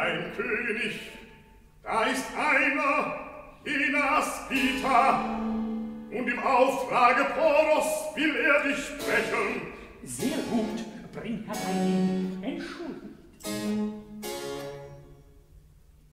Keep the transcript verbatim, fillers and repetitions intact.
mein König, da ist einer, Inaspita, und im Auftrage Poros will er dich sprechen. Sehr gut, bring herein ihn, entschuldigt.